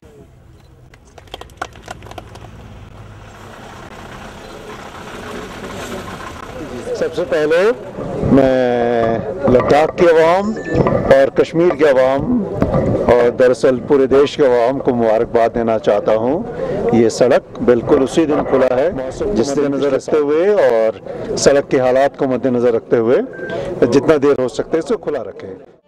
सबसे पहले मैं लद्दाख की आवाम और कश्मीर की आवाम और दरअसल पूरे देश के आवाम को मुबारकबाद देना चाहता हूँ। ये सड़क बिल्कुल उसी दिन खुला है जिस मद्देनज़र रखते हुए और सड़क के हालात को मद्देनज़र रखते हुए जितना देर हो सकता है इसे खुला रखें।